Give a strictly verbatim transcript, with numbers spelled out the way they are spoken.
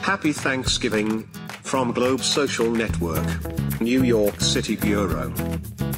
Happy Thanksgiving, from Globe Social Network, New York City Bureau.